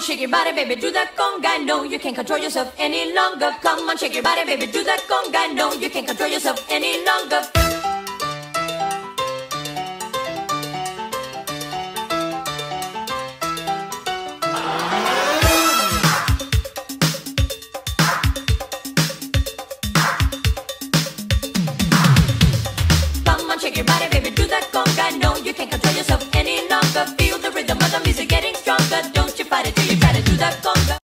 shake your body, baby, do that conga. No, you can't control yourself any longer. Come on, shake your body, baby, do that conga. No, you can't control yourself any longer.